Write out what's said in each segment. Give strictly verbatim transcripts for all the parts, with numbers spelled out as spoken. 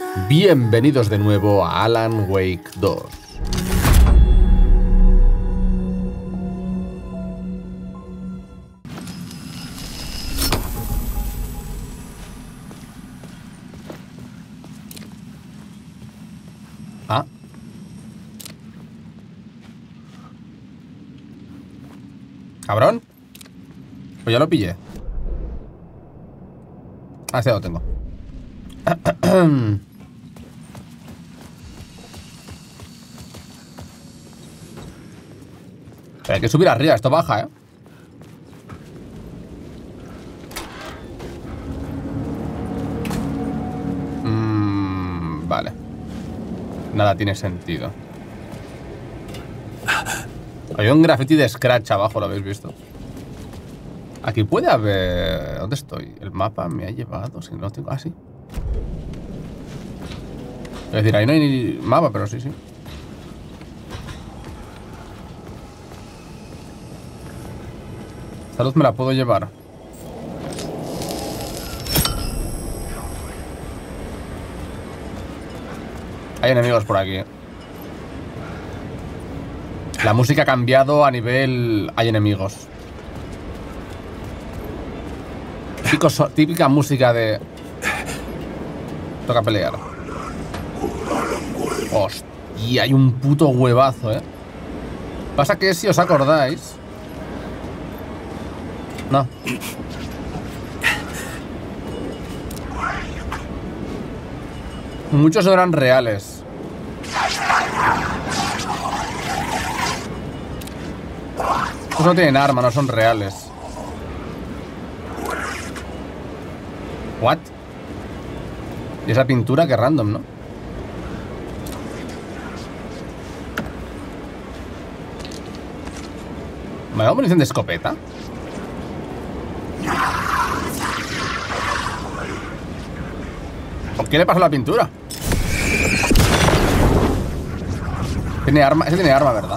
Bienvenidos de nuevo a Alan Wake dos. Ah. ¿Cabrón? Pues ya lo pillé. Ah, este ya lo tengo. Pero hay que subir arriba, esto baja, ¿eh? Mm, vale. Nada tiene sentido. Hay un graffiti de Scratch abajo, ¿lo habéis visto? Aquí puede haber... ¿Dónde estoy? El mapa me ha llevado, si no tengo... Ah, sí. Es decir, ahí no hay ni mapa, pero sí, sí. Esta luz me la puedo llevar. Hay enemigos por aquí. La música ha cambiado a nivel... Hay enemigos. Típico so... Típica música de... Toca pelear. Hostia, hay un puto huevazo, eh. Pasa que si os acordáis... No. Muchos no eran reales. Estos no tienen arma, no son reales. What? Y esa pintura que random, ¿no? ¿Me da munición de escopeta? ¿Por qué le pasó la pintura? Tiene arma, ese tiene arma, ¿verdad?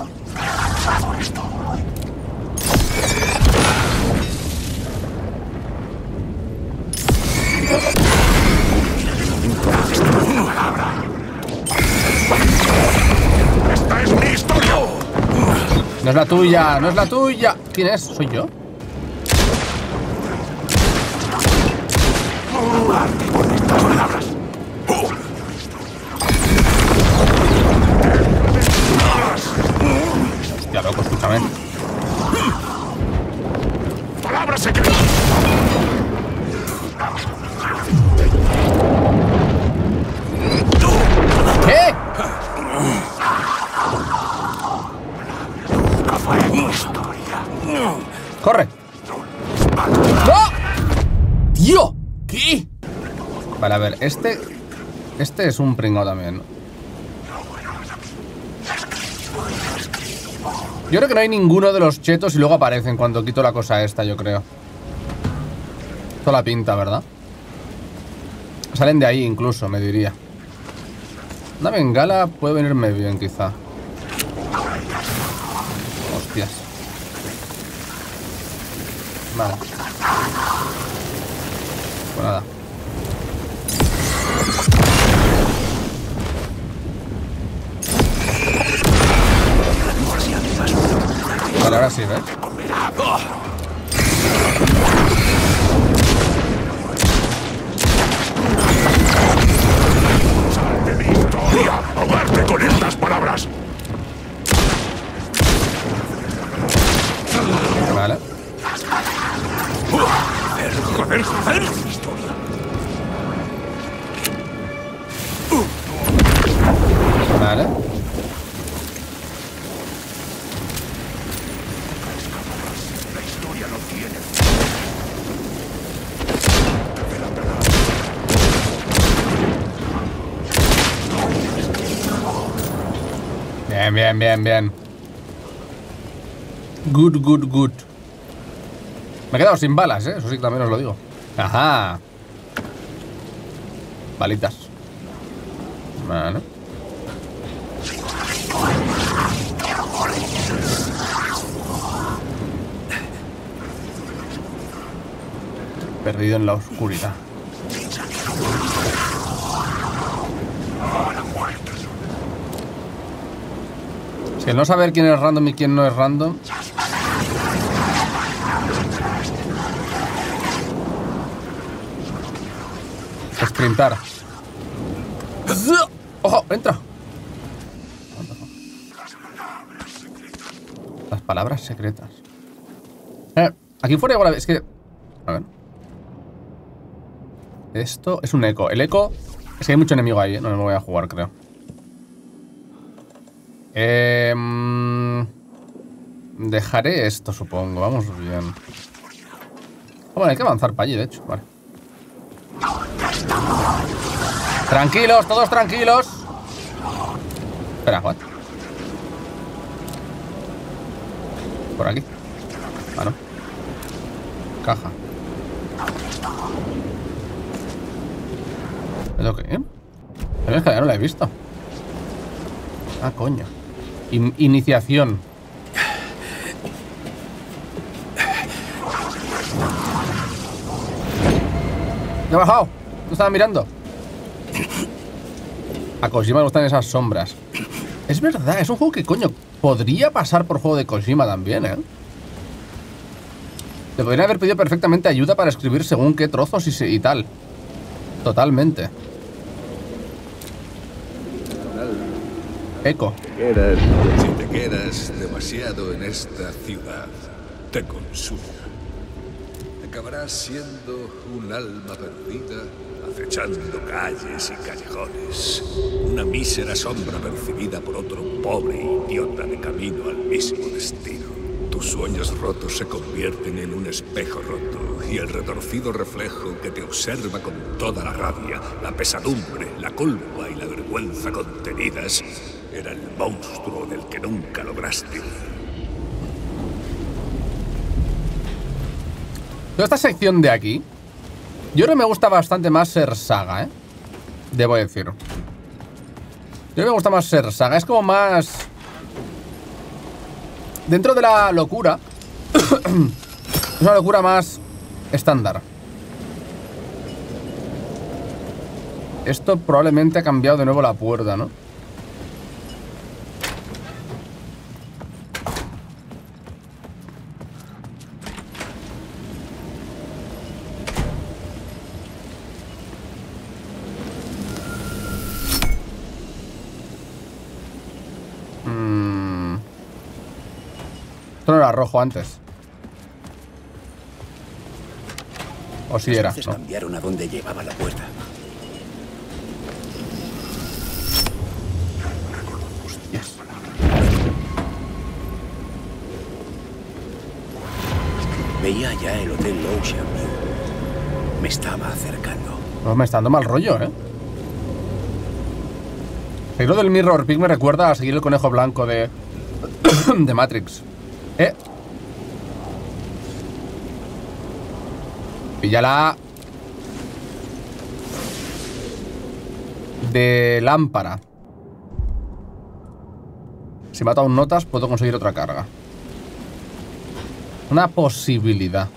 ¡Esta es mi historia! No es la tuya, no es la tuya. ¿Quién es? ¿Soy yo? Hostia, loco, escúchame. ¡Palabras secretas! ¿Qué? ¡Corre! ¡No! ¡Tío! ¿Qué? Vale, a ver, este... Este es un pringao también, ¿no? Yo creo que no hay ninguno de los chetos y luego aparecen cuando quito la cosa esta, yo creo. Toda la pinta, ¿verdad? Salen de ahí incluso, me diría. Una bengala puede venirme bien, quizá. Hostias. Vale. Pues nada. Vale, ahora sí, ¿ves? ¡Sal de mi historia! ¡Ahogarte con estas palabras! Vale. ¡Joder, joder, joder! Vale. La historia no tiene. Bien, bien, bien, bien. Good, good, good. Me he quedado sin balas, ¿eh? Eso sí que también os lo digo. Ajá. Balitas. Vale. Perdido en la oscuridad. Si el no saber quién es random y quién no es random. Sprintar. ¡Ojo! ¡Entra! Las palabras secretas. Eh, aquí fuera igual. Es que... A ver. Esto es un eco. El eco... Es que hay mucho enemigo ahí, ¿eh? No me voy a jugar, creo. Eh, dejaré esto, supongo. Vamos bien. Bueno, hay que avanzar para allí, de hecho. Vale. Tranquilos, todos tranquilos. Espera, what? Por aquí. Ah, no. Caja. ¿Es lo que? ¿Eh? Es que ya no la he visto. Ah, coño. In iniciación. ¿Qué ha bajado? ¿No estaba mirando? A Kojima le gustan esas sombras. Es verdad, es un juego que, coño, podría pasar por juego de Kojima también, ¿eh? Le podrían haber pedido perfectamente ayuda para escribir según qué trozos y, y tal. Totalmente. Eco. Si te quedas demasiado en esta ciudad, te consume. Acabarás siendo un alma perdida, acechando calles y callejones. Una mísera sombra percibida por otro pobre idiota de camino al mismo destino. Tus sueños rotos se convierten en un espejo roto y el retorcido reflejo que te observa con toda la rabia, la pesadumbre, la culpa y la vergüenza contenidas era el monstruo del que nunca lograste huir. Toda esta sección de aquí, yo creo que me gusta bastante más ser saga, ¿eh? Debo decir. Yo creo que me gusta más ser saga. Es como más... Dentro de la locura, es una locura más estándar. Esto probablemente ha cambiado de nuevo la puerta, ¿no? Esto no era rojo antes. O si era, ¿no? Cambiaron a dónde llevaba la puerta. Hostias. Veía ya el Hotel Ocean View. Me estaba acercando. No, me está dando mal rollo, ¿eh? El del Mirror Pig me recuerda a seguir el conejo blanco de... de Matrix. Eh. Píllala. De lámpara. Si mato a un notas, puedo conseguir otra carga. Una posibilidad.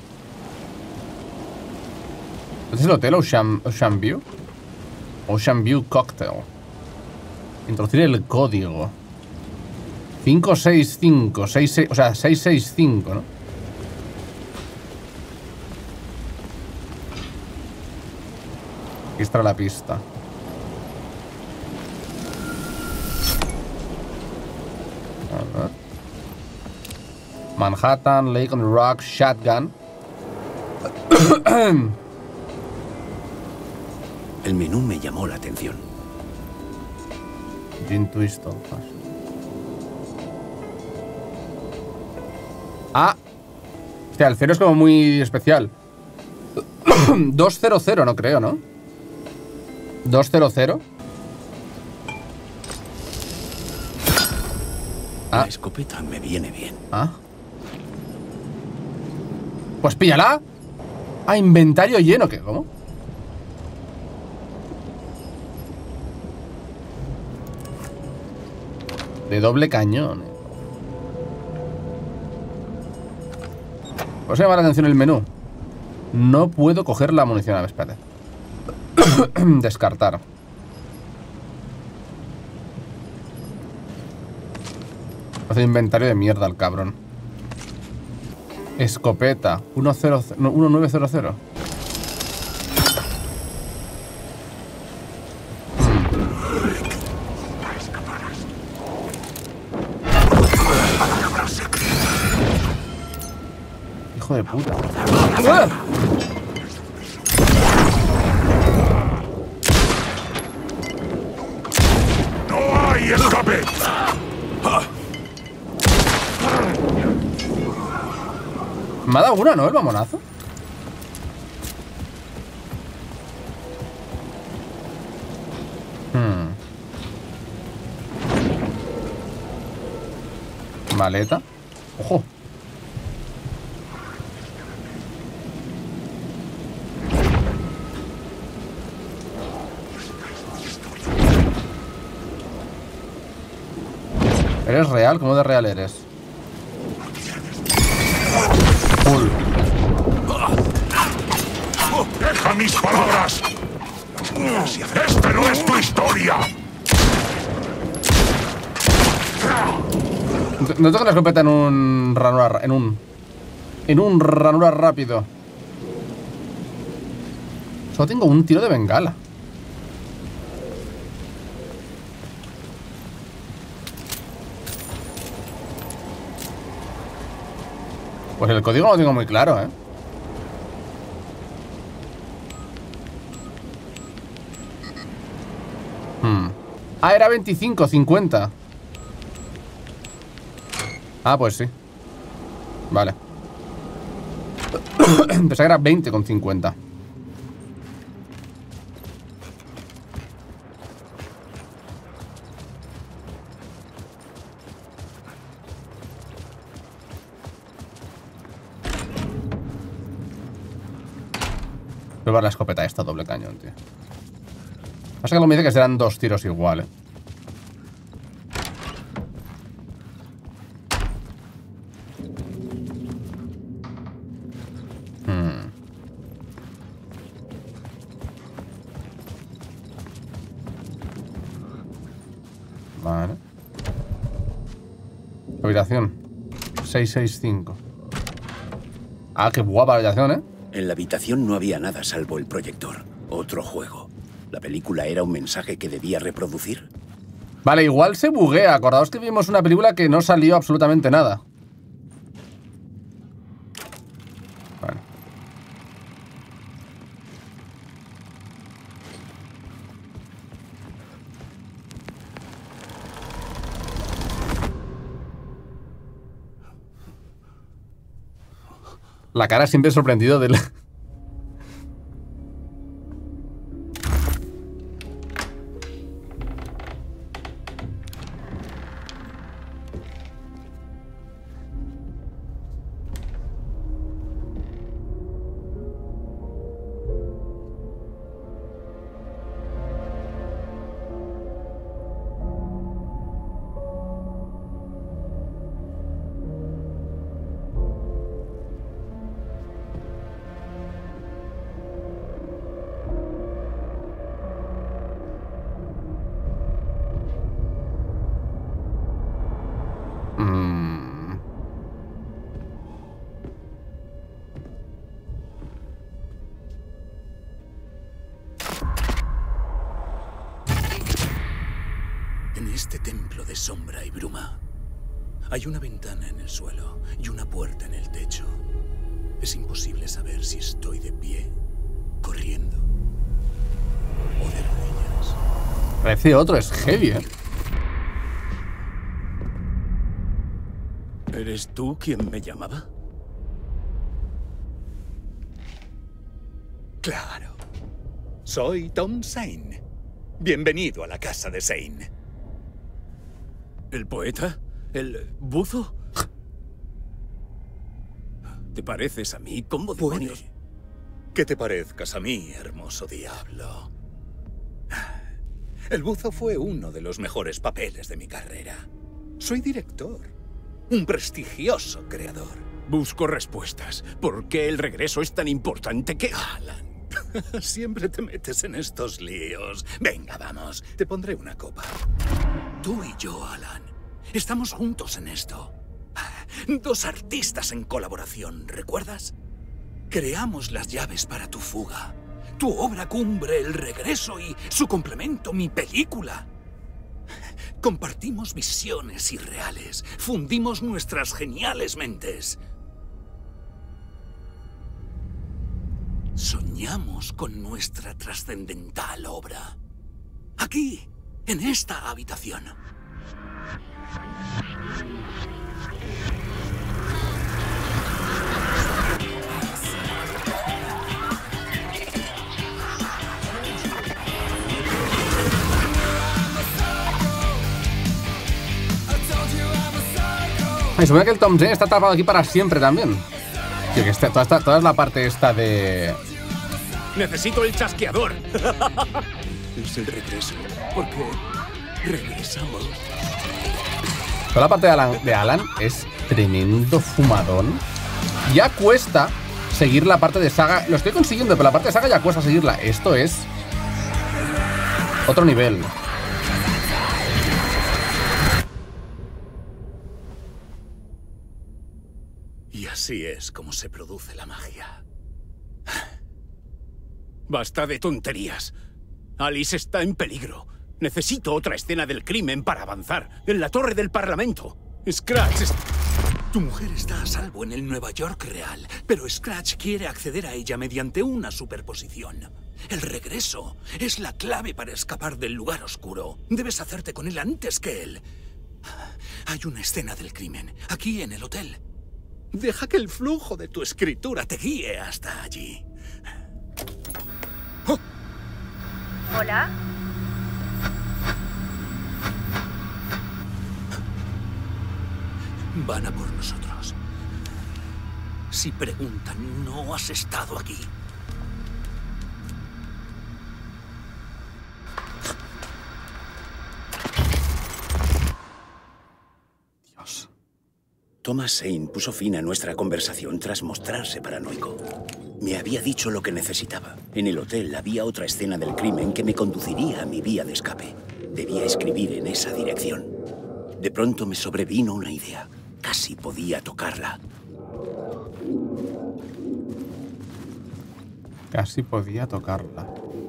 ¿Este es el hotel Ocean, Ocean View? Ocean View Cocktail. Introducir el código. cinco seis cinco, seis seis, o sea, seis seis cinco, ¿no? Aquí está la pista. A ver. Manhattan, Lake on the Rock, Shotgun. El menú me llamó la atención. Gin Twist. Ah. Hostia, el cero es como muy especial. doscientos, no creo, ¿no? doscientos. Ah. La escopeta me viene bien. Ah. Pues píllala. Ah, inventario lleno, ¿qué? ¿Cómo? De doble cañón. Os llama la atención el menú. No puedo coger la munición. A ver, espérate. Descartar. de inventario de mierda el cabrón. Escopeta. uno nueve cero cero. Hijo de puta. ¡Ah! ¡No hay escape! Me ha dado una, ¿no? El mamonazo. Hmm. Maleta. Ojo. ¿Eres real? ¿Cómo de real eres? Full. ¡Deja mis palabras! ¡Esta no es tu historia! No tengo la escopeta en un ranura, en un en un ranura rápido. Solo tengo un tiro de bengala. Pues el código no lo tengo muy claro, ¿eh? Hmm. Ah, era veinticinco, cincuenta. Ah, pues sí. Vale. Pensaba que era veinte con cincuenta. Probar la escopeta esta doble cañón, tío. Pasa que lo me dice que serán dos tiros igual, eh. Hmm. Vale. Habitación seiscientos sesenta y cinco. Ah, qué guapa la habitación, eh. En la habitación no había nada salvo el proyector. Otro juego. ¿La película era un mensaje que debía reproducir? Vale, igual se buguea. Acordaos que vimos una película que no salió absolutamente nada. Bueno. La cara siempre sorprendido del... En este templo de sombra y bruma, hay una ventana en el suelo y una puerta en el techo. Es imposible saber si estoy de pie, corriendo o de rodillas. Parece otro, es heavy, ¿eh? ¿Eres tú quien me llamaba? Claro. Soy Tom Zane. Bienvenido a la casa de Zane. ¿El poeta? ¿El buzo? ¿Te pareces a mí? ¿Cómo demonios? Puede que te parezcas a mí, hermoso diablo. El buzo fue uno de los mejores papeles de mi carrera. Soy director. Un prestigioso creador. Busco respuestas. ¿Por qué el regreso es tan importante que... Alan, siempre te metes en estos líos. Venga, vamos. Te pondré una copa. Tú y yo, Alan. Estamos juntos en esto. Dos artistas en colaboración, ¿recuerdas? Creamos las llaves para tu fuga. Tu obra cumbre, El Regreso, y su complemento, mi película. Compartimos visiones irreales. Fundimos nuestras geniales mentes. Soñamos con nuestra trascendental obra. Aquí, en esta habitación. Me supone que el Tom Jane está atrapado aquí para siempre también. Tío, que está, toda, esta, toda la parte esta de... Necesito el chasqueador. Es el regreso, porque regresamos. Toda la parte de Alan, de Alan es tremendo fumadón. Ya cuesta seguir la parte de Saga. Lo estoy consiguiendo, pero la parte de Saga ya cuesta seguirla. Esto es otro nivel. Y así es como se produce la magia. Basta de tonterías. Alice está en peligro. Necesito otra escena del crimen para avanzar. En la torre del Parlamento. Scratch... Es... Tu mujer está a salvo en el Nueva York real, pero Scratch quiere acceder a ella mediante una superposición. El regreso es la clave para escapar del lugar oscuro. Debes hacerte con él antes que él. Hay una escena del crimen, aquí en el hotel. Deja que el flujo de tu escritura te guíe hasta allí. Oh. ¿Hola? Van a por nosotros. Si preguntan, ¿no has estado aquí? Dios. Thomas Zane puso fin a nuestra conversación tras mostrarse paranoico. Me había dicho lo que necesitaba. En el hotel había otra escena del crimen que me conduciría a mi vía de escape. Debía escribir en esa dirección. De pronto me sobrevino una idea. Casi podía tocarla. Casi podía tocarla.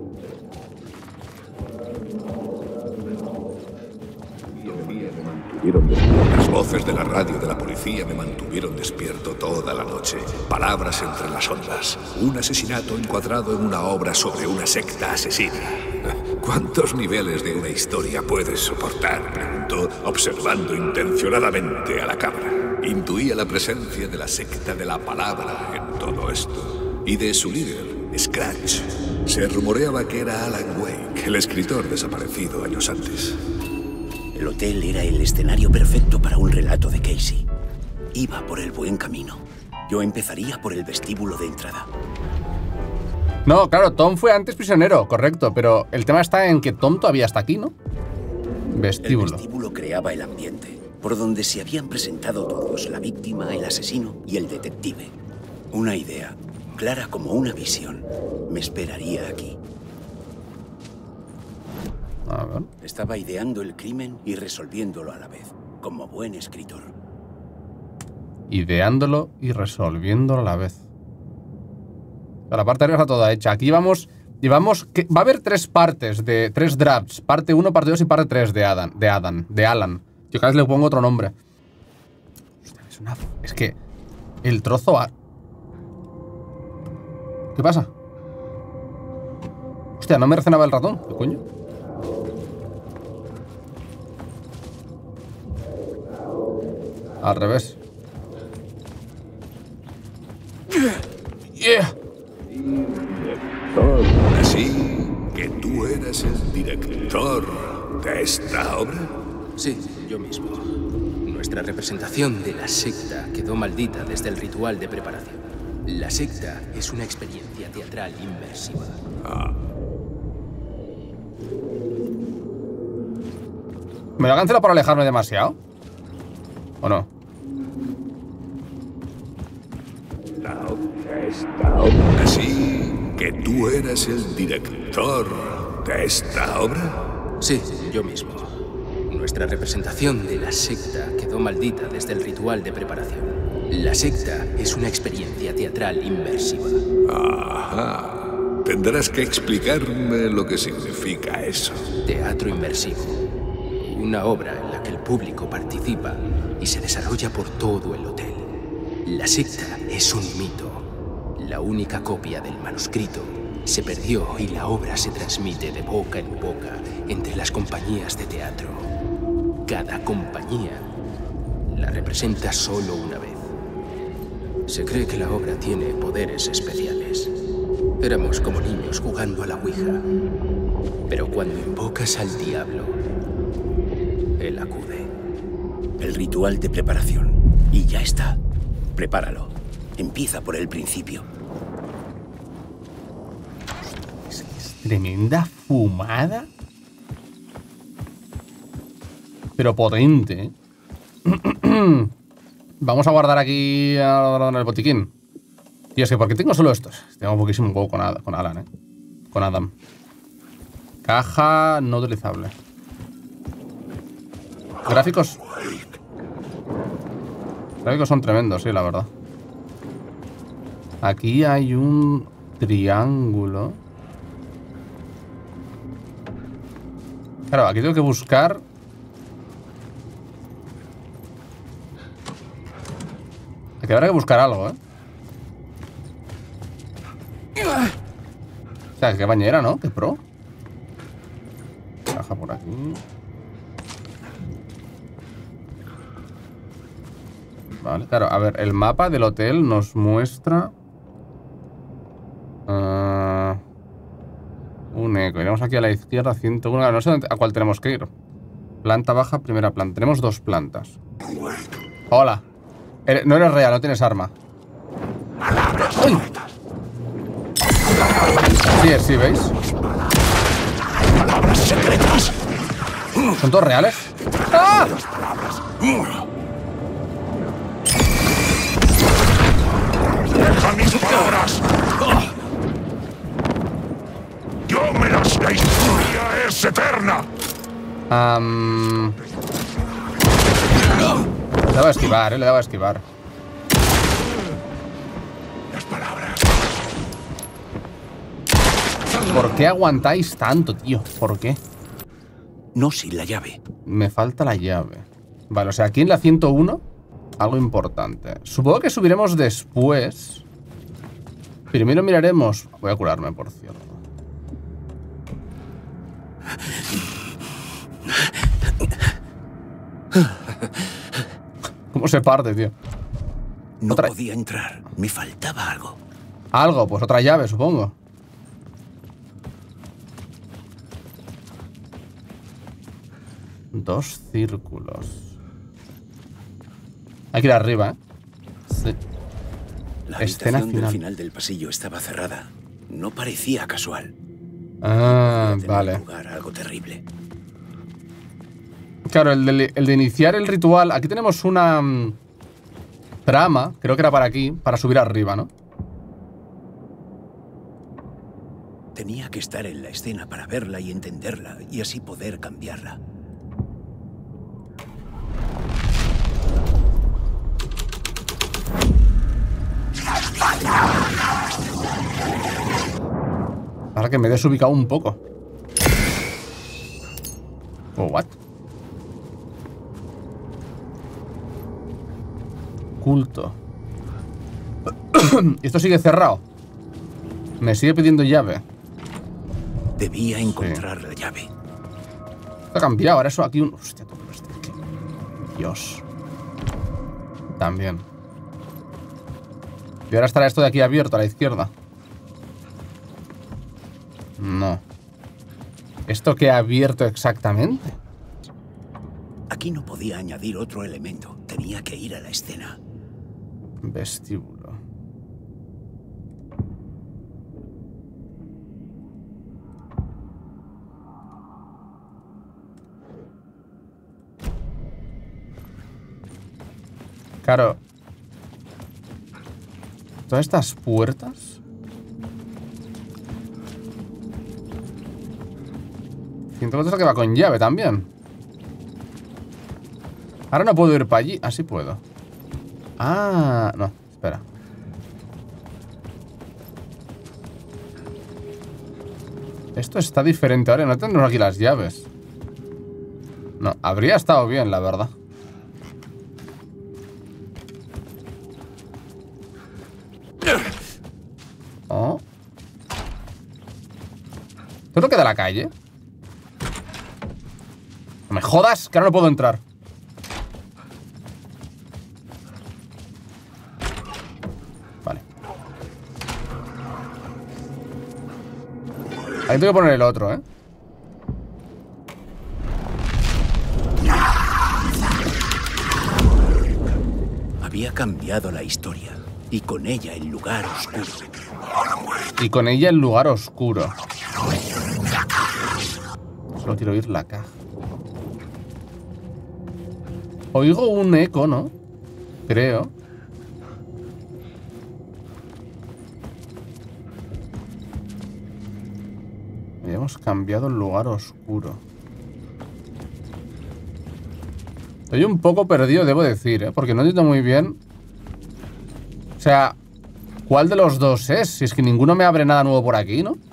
Las voces de la radio de la policía me mantuvieron despierto toda la noche. Palabras entre las ondas. Un asesinato encuadrado en una obra sobre una secta asesina. ¿Cuántos niveles de una historia puedes soportar?, preguntó, observando intencionadamente a la cámara. Intuía la presencia de la secta de la palabra en todo esto. Y de su líder, Scratch. Se rumoreaba que era Alan Wake, el escritor desaparecido años antes. El hotel era el escenario perfecto para un relato de Casey. Iba por el buen camino. Yo empezaría por el vestíbulo de entrada. No, claro, Tom fue antes prisionero, correcto, pero el tema está en que Tom todavía está aquí, ¿no? Vestíbulo. El vestíbulo creaba el ambiente, por donde se habían presentado todos, la víctima, el asesino y el detective. Una idea, clara como una visión, me esperaría aquí. A ver. Estaba ideando el crimen y resolviéndolo a la vez, como buen escritor. Ideándolo y resolviéndolo a la vez. La parte de arriba está toda hecha. Aquí vamos, llevamos, que va a haber tres partes, de tres drafts. Parte uno, parte dos y parte tres de Adam, de Adam, de Alan. Yo cada vez le pongo otro nombre. Hostia, es una... Es que el trozo a... ¿Qué pasa? Hostia, no me reaccionaba el ratón. ¿Qué coño? Al revés. Yeah. Así que tú eres el director de esta obra. Sí, yo mismo. Nuestra representación de la secta quedó maldita desde el ritual de preparación. La secta es una experiencia teatral inmersiva. Ah. ¿Me lo cancelo por alejarme demasiado? ¿O no? Así que tú eres el director de esta obra. Sí, yo mismo. Nuestra representación de la secta quedó maldita desde el ritual de preparación. La secta es una experiencia teatral inmersiva. Ajá. Tendrás que explicarme lo que significa eso. Teatro inmersivo. Una obra en la que el público participa y se desarrolla por todo el hotel. La secta es un mito. La única copia del manuscrito se perdió y la obra se transmite de boca en boca entre las compañías de teatro. Cada compañía la representa solo una vez. Se cree que la obra tiene poderes especiales. Éramos como niños jugando a la Ouija. Pero cuando invocas al diablo, él acude. El ritual de preparación. Y ya está. Prepáralo. Empieza por el principio. Tremenda fumada. Pero potente, ¿eh? Vamos a guardar aquí en el botiquín. Y es que, ¿por qué tengo solo estos? Tengo poquísimo huevo con, Ad con Alan, ¿eh? Con Adam. Caja no utilizable. Gráficos. Gráficos son tremendos, sí, la verdad. Aquí hay un triángulo. Claro, aquí tengo que buscar. Aquí habrá que buscar algo, ¿eh? O sea, qué bañera, ¿no? Qué pro. Caja por aquí. Vale, claro, a ver, el mapa del hotel nos muestra uh, un eco. Iremos aquí a la izquierda, ciento uno. No sé a cuál tenemos que ir. Planta baja, primera planta. Tenemos dos plantas. Hola. No eres real, no tienes arma. ¡Uy! Sí, sí, ¿veis? Palabras secretas. ¿Son todos reales? ¡Ah! Deja mis palabras. Yo me las... La historia es eterna. Um... Le daba a esquivar, eh, le daba a esquivar. Las palabras. ¿Por qué aguantáis tanto, tío? ¿Por qué? No sin la llave. Me falta la llave. Vale, o sea, aquí en la ciento uno, algo importante. Supongo que subiremos después. Primero miraremos... Voy a curarme, por cierto. ¿Cómo se parte, tío? No otra... podía entrar. Me faltaba algo. Algo, pues otra llave, supongo. Dos círculos. Hay que ir arriba, ¿eh? Sí. La Escena habitación final. del final del pasillo estaba cerrada. No parecía casual. Ah, Podía tener vale. lugar algo terrible. Claro, el de, el de iniciar el ritual. Aquí tenemos una um, trama, creo que era para aquí, para subir arriba, ¿no? Tenía que estar en la escena para verla y entenderla, y así poder cambiarla. Ahora que me he desubicado un poco. Oh, what? Culto. ¿Y esto sigue cerrado? Me sigue pidiendo llave. Debía encontrar sí. la llave. Está cambiado, ahora eso aquí un... Hostia, todo esto. Dios. También. Y ahora estará esto de aquí abierto a la izquierda. No. ¿Esto qué ha abierto exactamente? Aquí no podía añadir otro elemento. Tenía que ir a la escena. Vestíbulo. Claro. Todas estas puertas. ciento cuatro es la que va con llave también. Ahora no puedo ir para allí. Ah, sí puedo. Ah, no, espera. Esto está diferente ahora. No tendremos aquí las llaves. No, habría estado bien, la verdad. Oh. ¿Esto es lo que da la calle? No me jodas, que ahora no puedo entrar. Vale. Ahí tengo que poner el otro, ¿eh? Había cambiado la historia y con ella el lugar oscuro. Y con ella el lugar oscuro. Solo quiero oír la caja. Oigo un eco, ¿no? Creo. Habíamos cambiado el lugar oscuro. Estoy un poco perdido, debo decir, ¿eh? Porque no entiendo muy bien. O sea, ¿cuál de los dos es? Si es que ninguno me abre nada nuevo por aquí, ¿no?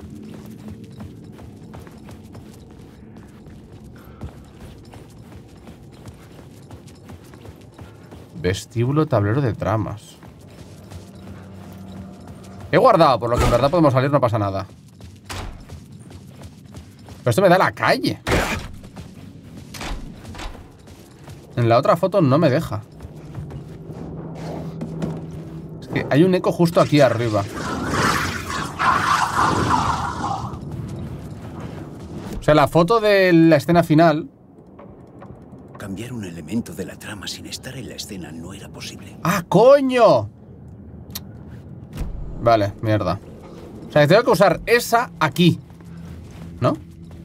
Vestíbulo, tablero de tramas. He guardado, por lo que en verdad podemos salir, no pasa nada. Pero esto me da la calle. En la otra foto no me deja. Es que hay un eco justo aquí arriba. O sea, la foto de la escena final. Cambiar un elemento de la trama sin estar en la escena no era posible. ¡Ah, coño! Vale, mierda. O sea, que tengo que usar esa aquí, ¿no?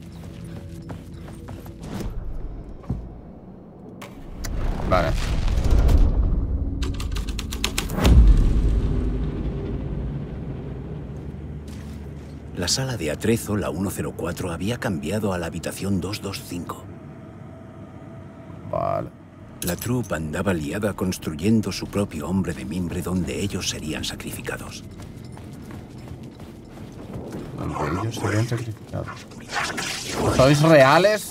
Vale. La sala de atrezo, la ciento cuatro, había cambiado a la habitación doscientos veinticinco. Vale. La troupe andaba liada construyendo su propio hombre de mimbre donde ellos serían sacrificados. Donde ellos serían sacrificados. ¿Sois reales?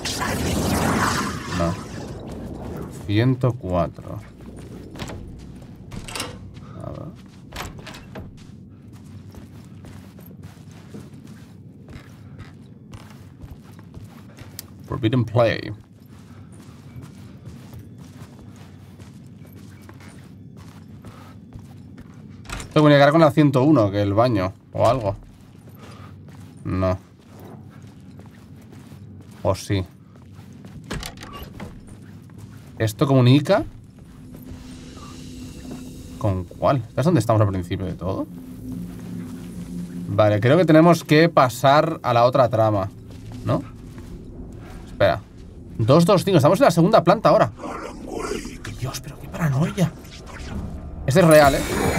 No. ciento cuatro. A ver. Forbidden Play. Tengo que llegar con la ciento uno, que el baño o algo. No. O sí. ¿Esto comunica? ¿Con cuál? ¿Es donde estamos al principio de todo? Vale, creo que tenemos que pasar a la otra trama, ¿no? Espera. doscientos veinticinco, estamos en la segunda planta ahora. Dios, pero qué paranoia. Este es real, ¿eh?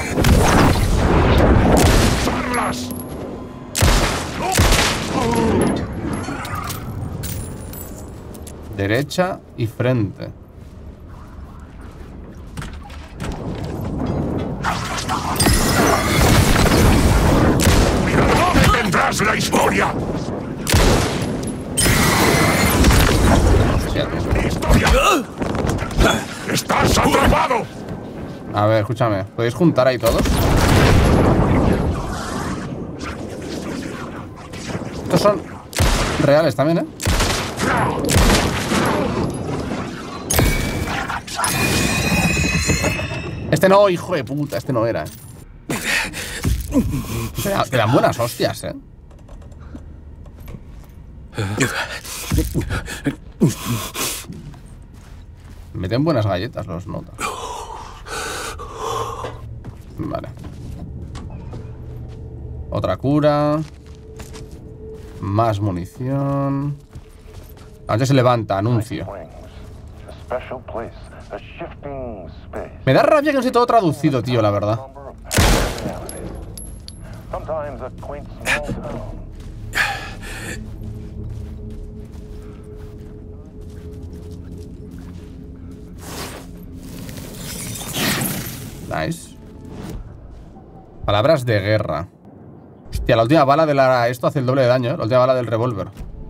Derecha y frente. ¿Dónde tendrás la historia? ¡Historia! ¡Estás atrapado! A ver, escúchame. ¿Podéis juntar ahí todos? Estos son reales también, ¿eh? Este no, hijo de puta. Este no era, ¿eh? Te dan buenas hostias, ¿eh? Meten buenas galletas, los noto. Vale. Otra cura. Más munición. Antes se levanta, anuncio. Me da rabia que no esté todo traducido, tío, la verdad. Nice. Palabras de guerra. Hostia, la última bala de la... Esto hace el doble de daño, ¿eh? La última bala del revólver.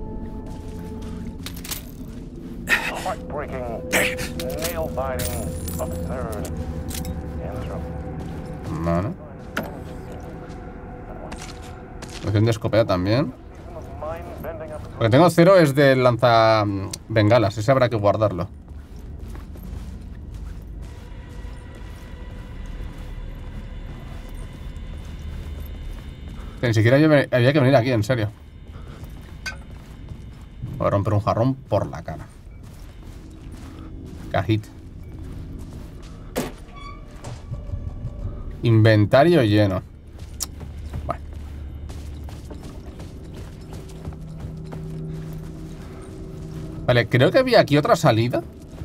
Vale. Opción de escopeta también. Lo que tengo cero es del lanza bengalas. Ese habrá que guardarlo. Que ni siquiera había, había que venir aquí, en serio. Voy a romper un jarrón por la cara. Cajita. Inventario lleno. Vale. Vale, creo que había aquí otra salida.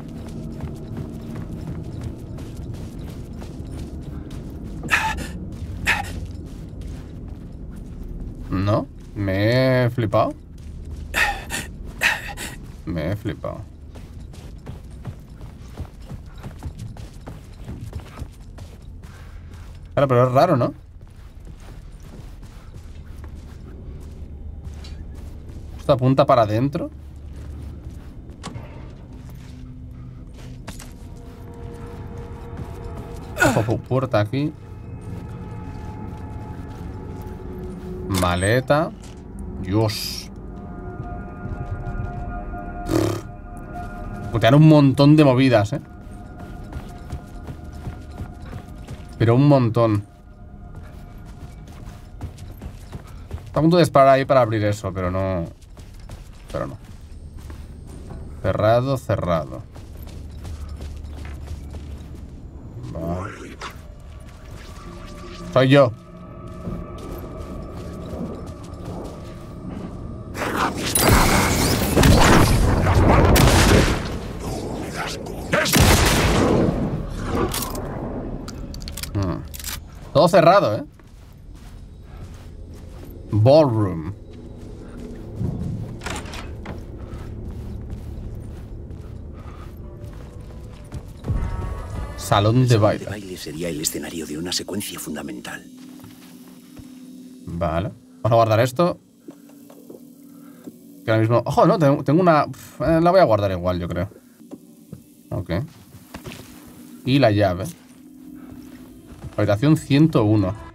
No, me he flipado. Me he flipado. Claro, pero es raro, ¿no? Esto apunta para adentro. Ojo, puerta aquí. Maleta. Dios. Putear un montón de movidas, ¿eh? Pero un montón. Está a punto de disparar ahí para abrir eso, pero no. Pero no. Cerrado, cerrado. Vale. Soy yo. Todo cerrado, ¿eh? Ballroom. Salón de baile. El de baile sería el escenario de una secuencia fundamental. Vale. Vamos a guardar esto. Que ahora mismo... Ojo, no, tengo, tengo una... Eh, la voy a guardar igual, yo creo. Ok. Y la llave. Habitación ciento uno.